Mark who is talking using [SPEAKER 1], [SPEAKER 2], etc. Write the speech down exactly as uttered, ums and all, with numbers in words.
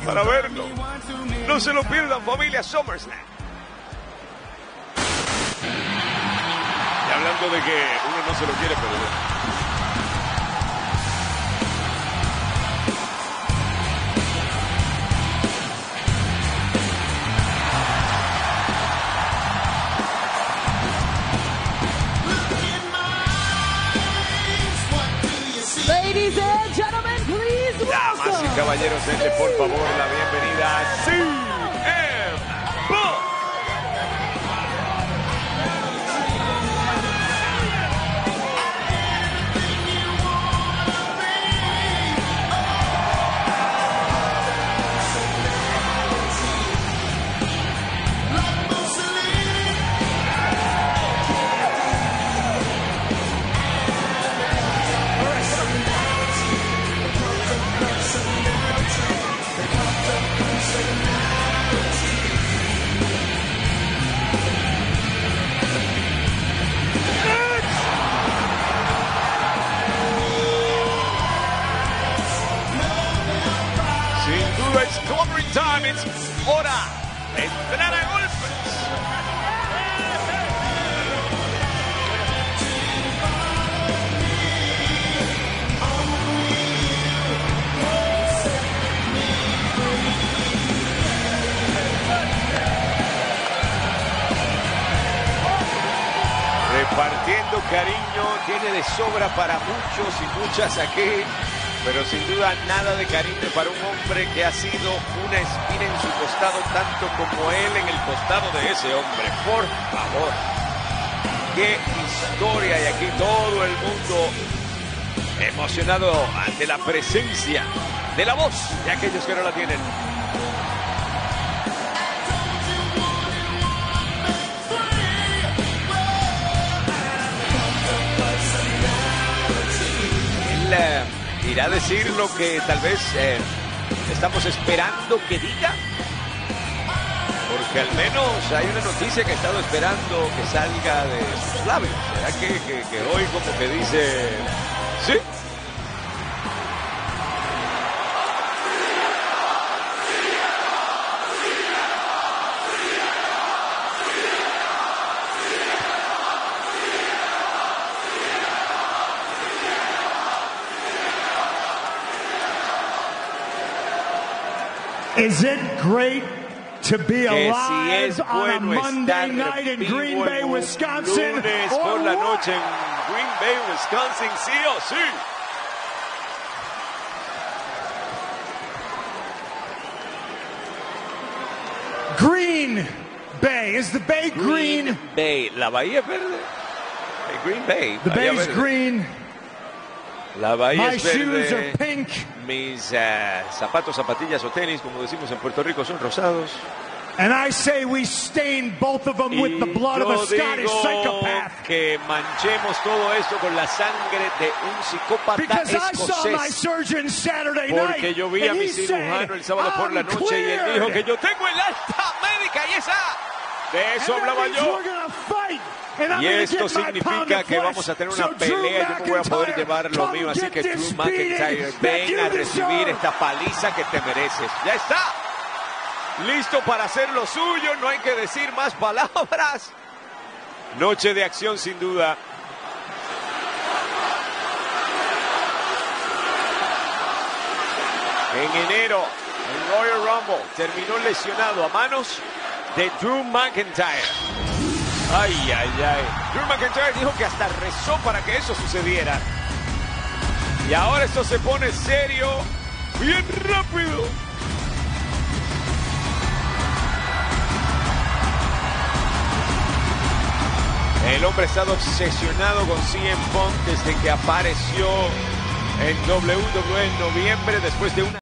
[SPEAKER 1] para verlo. No se lo pierdan, familia SummerSlam. Y hablando de que uno no se lo quiere perder.
[SPEAKER 2] Ladies and gentlemen, please welcome.
[SPEAKER 1] Damas y caballeros, denle por favor la bienvenida a C M Punk. It's covering time, it's hora de entrar a golpes. Repartiendo cariño, tiene de sobra para muchos y muchas aquí. Pero sin duda nada de cariño para un hombre que ha sido una espina en su costado, tanto como él en el costado de ese hombre. Por favor, qué historia, y aquí todo el mundo emocionado ante la presencia de la voz de aquellos que no la tienen. El, irá a decir lo que tal vez eh, estamos esperando que diga, porque al menos hay una noticia que he estado esperando que salga de sus labios. ¿Será que, que, que hoy como que dice sí?
[SPEAKER 3] Is it great to be
[SPEAKER 1] que
[SPEAKER 3] alive
[SPEAKER 1] si es
[SPEAKER 3] on a
[SPEAKER 1] bueno
[SPEAKER 3] Monday night in Green Bay, Wisconsin?
[SPEAKER 1] Lunes
[SPEAKER 3] or
[SPEAKER 1] por la
[SPEAKER 3] what?
[SPEAKER 1] noche en Green Bay, Wisconsin, sí o sí.
[SPEAKER 3] Green Bay. Is the Bay green?
[SPEAKER 1] Green Bay, la bahía es verde. Eh, Green Bay,
[SPEAKER 3] The
[SPEAKER 1] bahía
[SPEAKER 3] Bay's
[SPEAKER 1] verde.
[SPEAKER 3] green.
[SPEAKER 1] La bahía
[SPEAKER 3] My
[SPEAKER 1] es
[SPEAKER 3] shoes
[SPEAKER 1] verde.
[SPEAKER 3] are pink.
[SPEAKER 1] Mis uh, zapatos, zapatillas o tenis, como decimos en Puerto Rico, son rosados.
[SPEAKER 3] And I say we stain both of them with the blood of
[SPEAKER 1] Yo
[SPEAKER 3] a Scottish
[SPEAKER 1] digo
[SPEAKER 3] psychopath.
[SPEAKER 1] que manchemos todo esto con la sangre de un psicópata
[SPEAKER 3] Because I saw my
[SPEAKER 1] escocés.
[SPEAKER 3] surgeon Saturday night.
[SPEAKER 1] Porque yo vi a
[SPEAKER 3] and
[SPEAKER 1] mi
[SPEAKER 3] he said,
[SPEAKER 1] cirujano el sábado por la
[SPEAKER 3] "I'm
[SPEAKER 1] noche y él dijo
[SPEAKER 3] cleared."
[SPEAKER 1] que yo tengo el alta médica y esa. De eso
[SPEAKER 3] And that
[SPEAKER 1] hablaba
[SPEAKER 3] means
[SPEAKER 1] yo.
[SPEAKER 3] we're gonna fight. And I'm
[SPEAKER 1] Y
[SPEAKER 3] gonna
[SPEAKER 1] esto
[SPEAKER 3] get my pound
[SPEAKER 1] significa
[SPEAKER 3] of
[SPEAKER 1] que
[SPEAKER 3] flesh.
[SPEAKER 1] vamos a tener una
[SPEAKER 3] So Drew
[SPEAKER 1] pelea y yo me voy a poder
[SPEAKER 3] McIntyre,
[SPEAKER 1] llevar lo
[SPEAKER 3] come
[SPEAKER 1] mío. Así
[SPEAKER 3] get
[SPEAKER 1] que
[SPEAKER 3] this
[SPEAKER 1] Drew McIntyre,
[SPEAKER 3] beating that
[SPEAKER 1] ven
[SPEAKER 3] you
[SPEAKER 1] a recibir
[SPEAKER 3] deserve.
[SPEAKER 1] esta paliza que te mereces. Ya está. Listo para hacer lo suyo, no hay que decir más palabras. Noche de acción sin duda. En enero, el Royal Rumble terminó lesionado a manos de Drew McIntyre. Ay, ay, ay. Drew McIntyre dijo que hasta rezó para que eso sucediera. Y ahora esto se pone serio, bien rápido. El hombre ha estado obsesionado con C M Punk desde que apareció en W W E en noviembre después de una